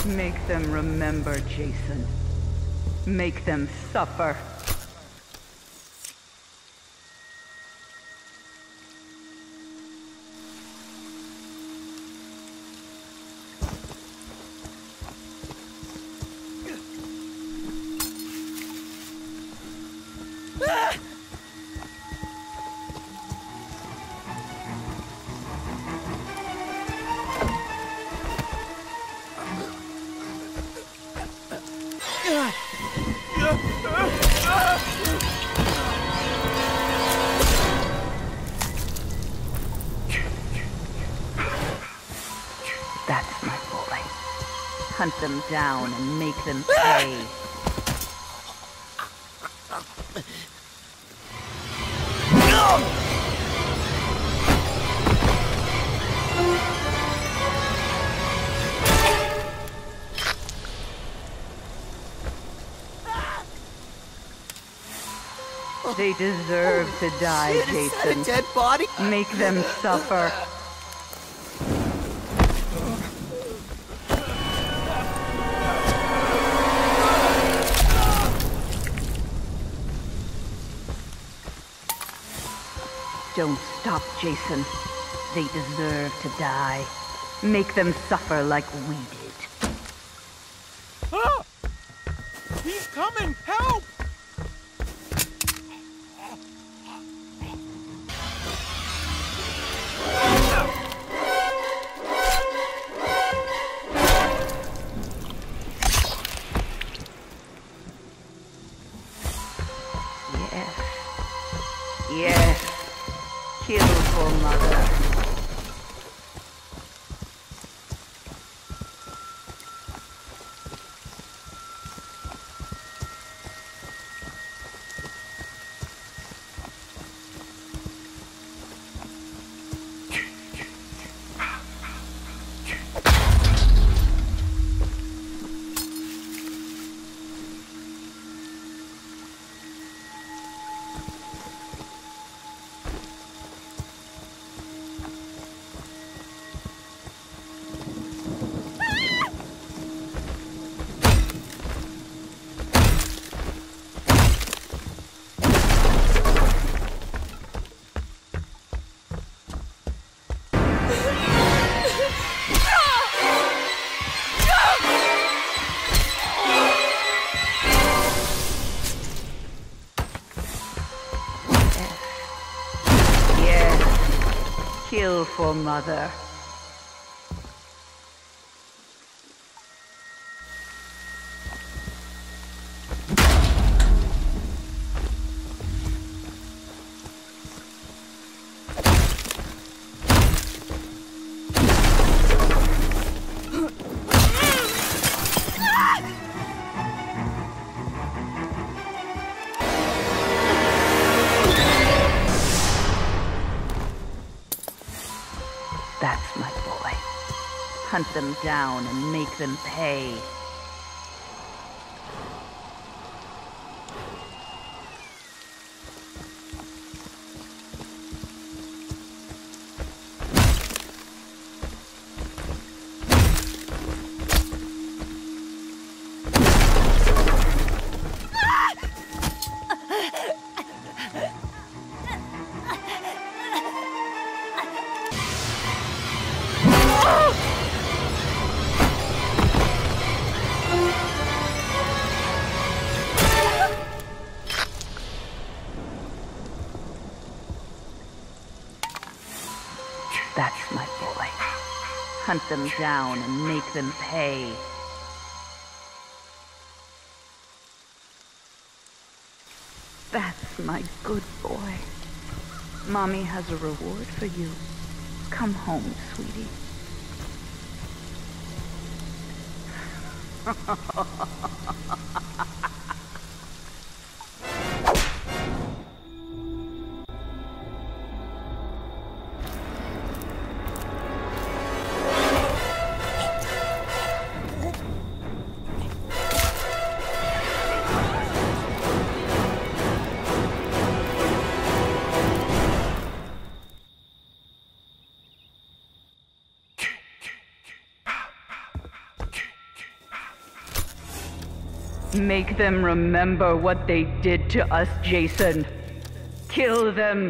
Make them remember, Jason. Make them suffer. That's my boy. Hunt them down and make them pay. They deserve to die, Jason. Is that a dead body? Make them suffer. Don't stop, Jason. They deserve to die. Make them suffer like we did. Ah! He's coming! Help! Yes. Kill for mother. Kill for mother. That's my boy. Hunt them down and make them pay. That's my boy. Hunt them down and make them pay. That's my good boy. Mommy has a reward for you. Come home, sweetie. Make them remember what they did to us, Jason. Kill them.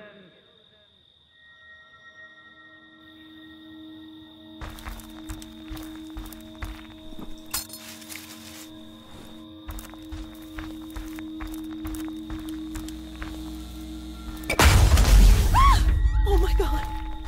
Oh my God.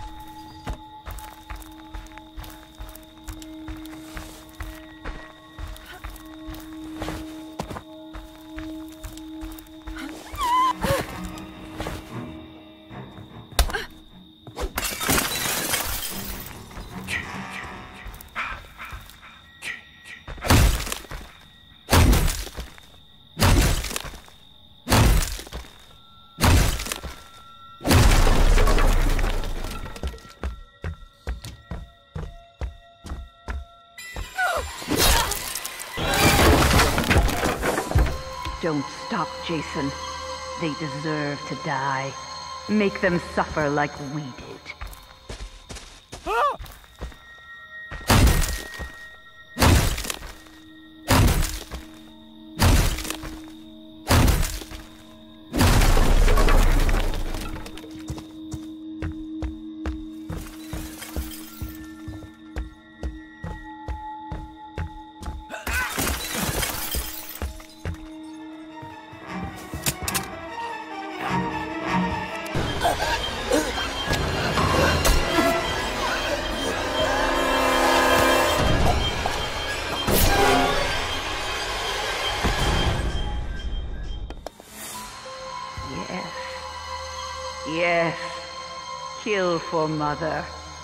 Don't stop, Jason. They deserve to die. Make them suffer like we did. Ah! Yes. Yes. Kill for Mother.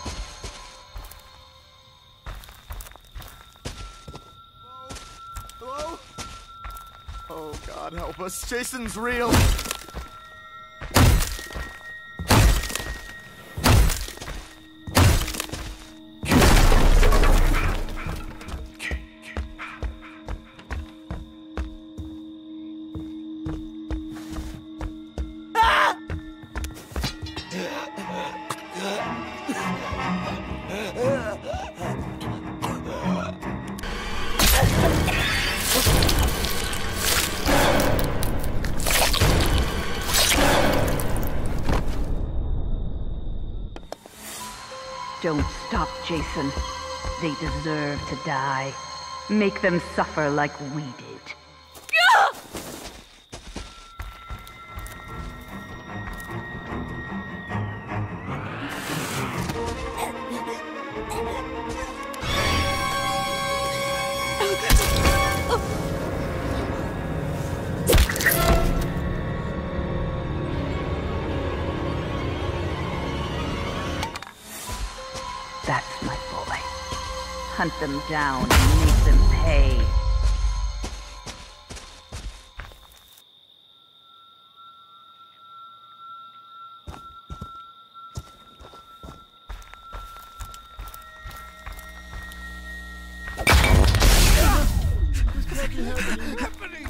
Hello? Oh, God help us. Jason's real. Don't stop, Jason. They deserve to die. Make them suffer like we did. That's my boy. Hunt them down and make them pay. Happening!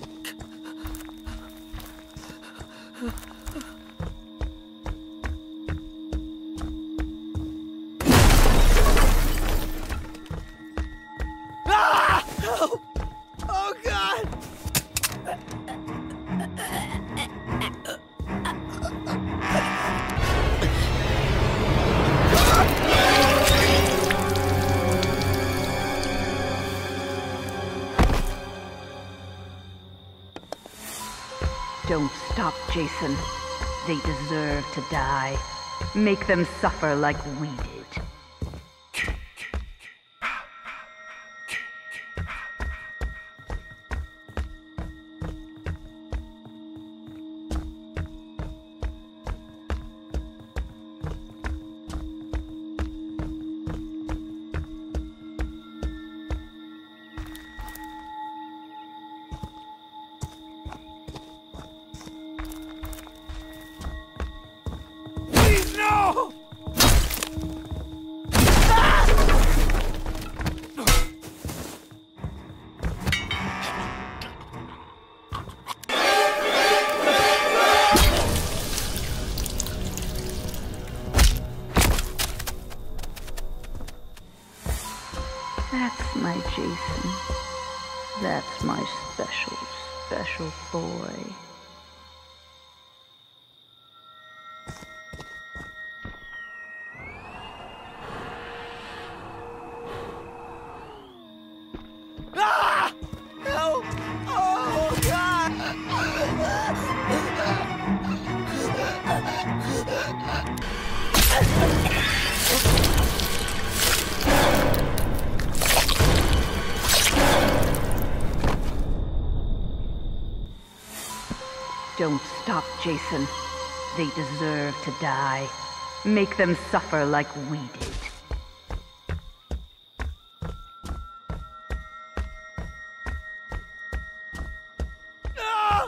Ah! Help! Oh, God! Don't stop, Jason. They deserve to die. Make them suffer like we did. Please, no! That's my Jason. That's my special, special boy. Ah! Help! Oh, God! Don't stop, Jason. They deserve to die. Make them suffer like we did. Ah!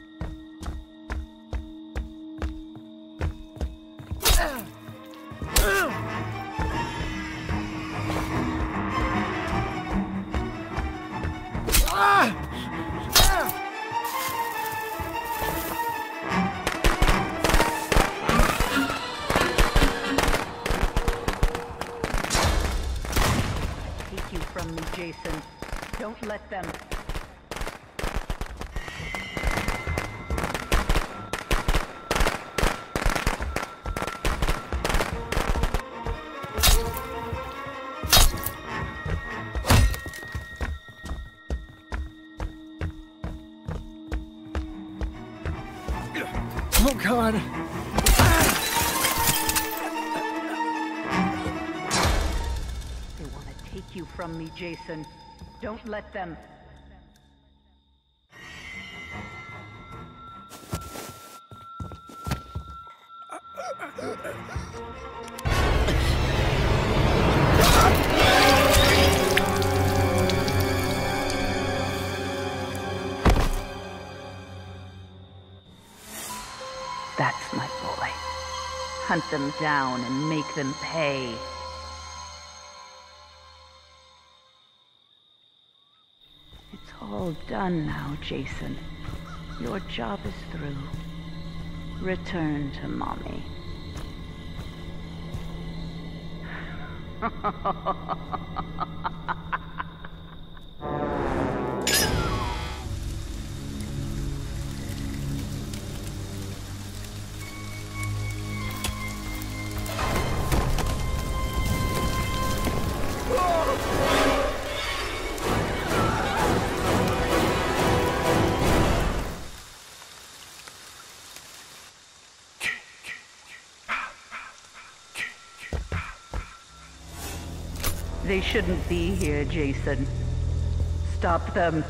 Take you from me, Jason. Don't let them. Oh, God. They want to take you from me, Jason. Don't let them. That's my boy. Hunt them down and make them pay. It's all done now, Jason. Your job is through. Return to Mommy. They shouldn't be here, Jason. Stop them.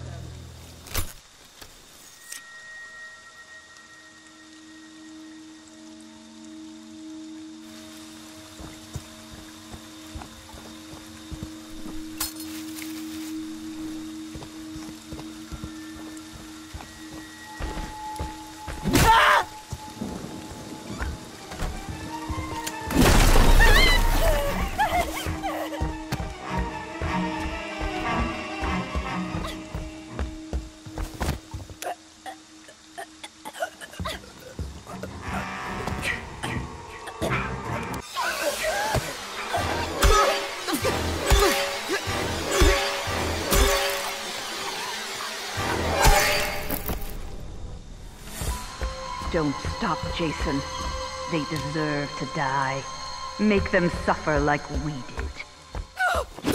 Don't stop, Jason. They deserve to die. Make them suffer like we did.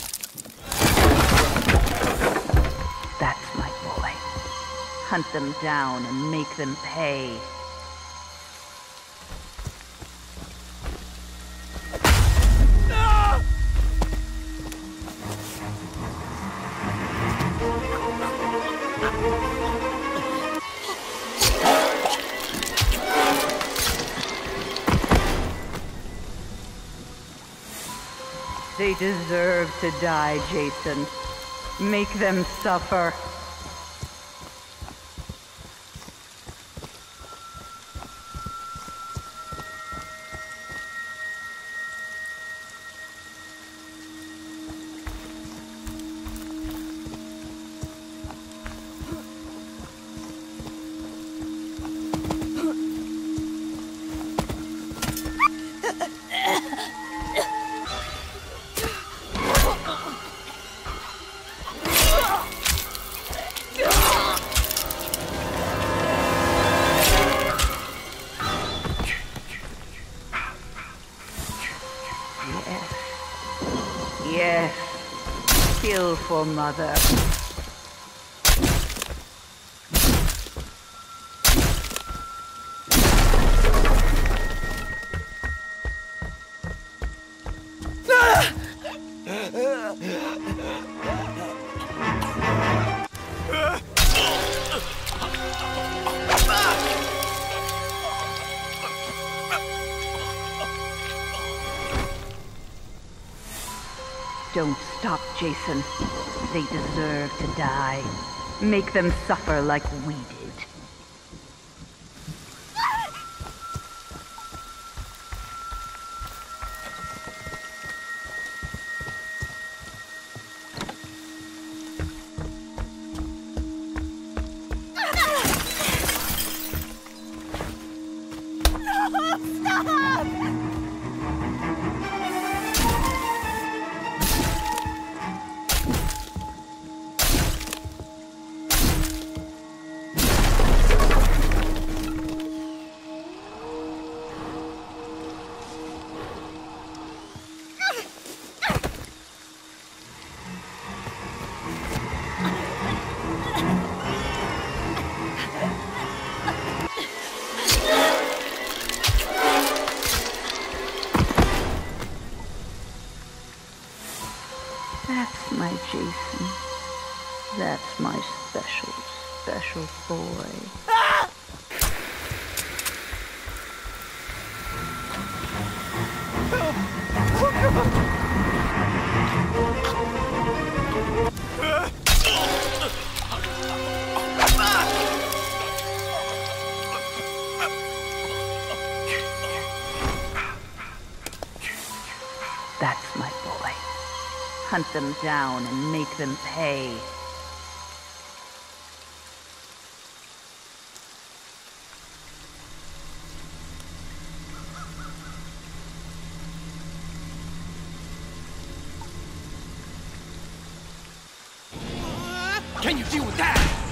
That's my boy. Hunt them down and make them pay. They deserve to die, Jason. Make them suffer. Yes. Yes. Kill for Mother. Don't stop, Jason. They deserve to die. Make them suffer like we did. That's my Jason. That's my special, special boy. That's my boy. Hunt them down and make them pay. Can you deal with that?